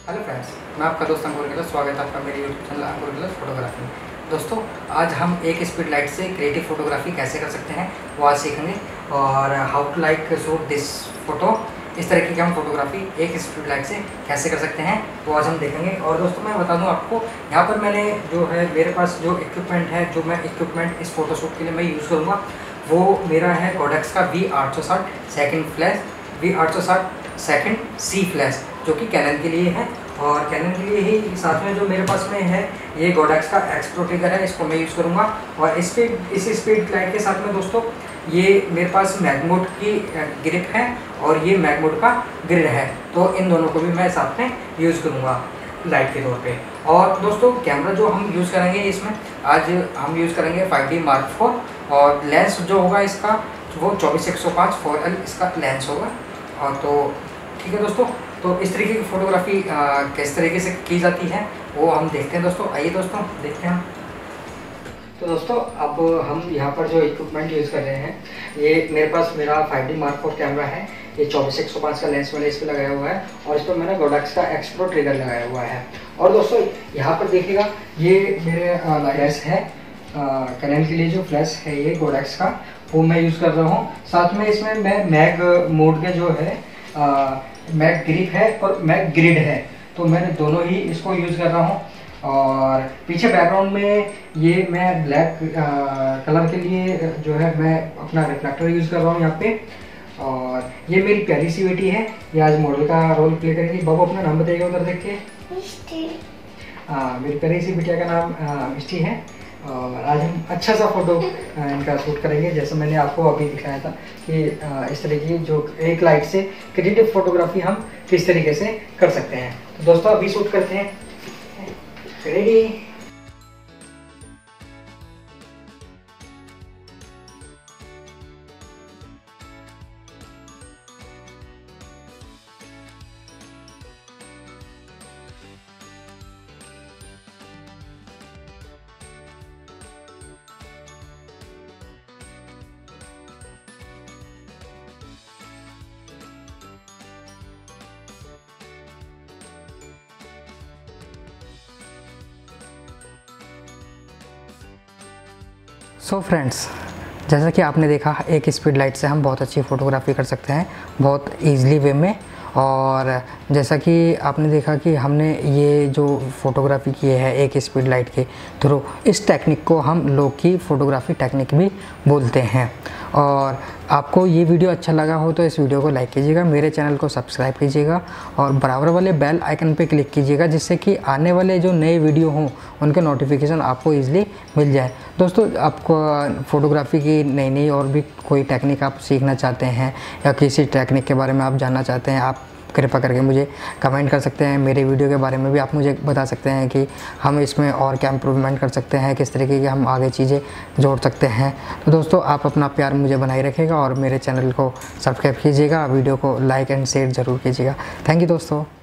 Hello friends, मैं आपका दोस्त अंकुर गहलोत। स्वागत है आपका मेरे YouTube channel Ankur Gahlot photography. दोस्तों, आज हम एक स्पीड लाइट से क्रिएटिव फोटोग्राफी कैसे कर सकते हैं वो आज सीखेंगे। और how to like shoot this photo, इस तरीके की हम फोटोग्राफी एक स्पीड लाइट से कैसे कर सकते हैं वो आज हम देखेंगे। और दोस्तों, मैं बता दूं आपको, यहाँ पर मैंने जो है मेरे पास जो इक्विपमेंट है, जो मैं इक्विपमेंट इस फोटोशूट के लिए मैं यूज़ करूँगा वो मेरा है गोडक्स का V860 second flash, V860 second C flash, जो कि कैनन के लिए है। और कैनन के लिए ही साथ में जो मेरे पास में है ये गोडक्स का एक्सप्रो ट्रिगर है, इसको मैं यूज़ करूँगा। और इस स्पीड लाइट के साथ में दोस्तों ये मेरे पास मैगमोड की ग्रिप है और ये मैगमोड का ग्रिड है, तो इन दोनों को भी मैं साथ में यूज़ करूँगा लाइट के तौर पे। और दोस्तों, कैमरा जो हम यूज़ करेंगे इसमें आज हम यूज़ करेंगे 5D Mark IV, और लेंस जो होगा इसका वो 24-105 4L इसका लेंस होगा। और तो ठीक है दोस्तों, तो इस तरीके की फ़ोटोग्राफी किस तरीके से की जाती है वो हम देखते हैं दोस्तों। आइए दोस्तों देखते हैं हम। तो दोस्तों, अब हम यहाँ पर जो इक्विपमेंट यूज़ कर रहे हैं ये मेरे पास मेरा 5D Mark IV कैमरा है। ये 24-105 का लेंस मैंने इस पर लगाया हुआ है और इस पर मैंने गोडक्स का एक्सप्रो ट्रिगर लगाया हुआ है। और दोस्तों यहाँ पर देखिएगा, ये मेरे फ्लैश है कैनन के लिए, जो फ्लैश है ये गोडक्स का वो मैं यूज़ कर रहा हूँ। साथ में इसमें मैं मैग मोड के जो है मैग ग्रिप है और मैग ग्रिड है, तो मैंने दोनों ही इसको यूज़ कर रहा हूँ। और पीछे बैकग्राउंड में ये मैं ब्लैक कलर के लिए जो है मैं अपना रिफ्लेक्टर यूज़ कर रहा हूँ यहाँ पे। और ये मेरी प्यारी सी बेटी है, ये आज मॉडल का रोल प्ले करेगी। बाबू अपना नाम बताइएगा उधर देख के। मिष्टी। मेरी प्यारी सी बिटिया का नाम मिष्टी है। और आज हम अच्छा सा फोटो इनका शूट करेंगे, जैसे मैंने आपको अभी दिखाया था कि इस तरह की जो एक लाइट से क्रिएटिव फोटोग्राफी हम किस तरीके से कर सकते हैं। तो दोस्तों अभी शूट करते हैं। रेडी। सो फ्रेंड्स, जैसा कि आपने देखा एक स्पीड लाइट से हम बहुत अच्छी फ़ोटोग्राफी कर सकते हैं बहुत ईज़िली वे में। और जैसा कि आपने देखा कि हमने ये जो फ़ोटोग्राफी की है एक स्पीड लाइट के थ्रू, इस टेक्निक को हम लोग की फ़ोटोग्राफी टेक्निक भी बोलते हैं। और आपको ये वीडियो अच्छा लगा हो तो इस वीडियो को लाइक कीजिएगा, मेरे चैनल को सब्सक्राइब कीजिएगा और बराबर वाले बेल आइकन पे क्लिक कीजिएगा, जिससे कि आने वाले जो नए वीडियो हों उनके नोटिफिकेशन आपको ईज़िली मिल जाए। दोस्तों, आपको फ़ोटोग्राफी की नई नई और भी कोई टेक्निक आप सीखना चाहते हैं या किसी टेक्निक के बारे में आप जानना चाहते हैं, आप कृपया करके मुझे कमेंट कर सकते हैं। मेरे वीडियो के बारे में भी आप मुझे बता सकते हैं कि हम इसमें और क्या इम्प्रूवमेंट कर सकते हैं, किस तरीके की हम आगे चीज़ें जोड़ सकते हैं। तो दोस्तों, आप अपना प्यार मुझे बनाए रखिएगा और मेरे चैनल को सब्सक्राइब कीजिएगा, वीडियो को लाइक एंड शेयर ज़रूर कीजिएगा। थैंक यू दोस्तों।